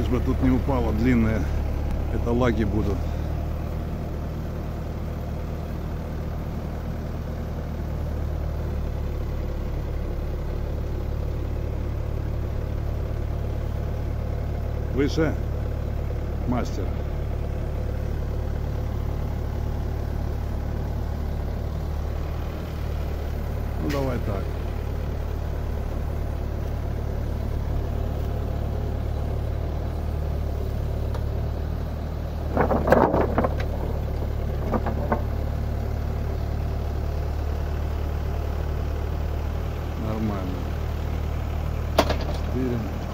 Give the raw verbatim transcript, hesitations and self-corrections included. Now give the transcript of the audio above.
Лишь бы тут не упало длинные. Это лаги будут. Выше, мастер. Ну давай так. Нормально. Четыре.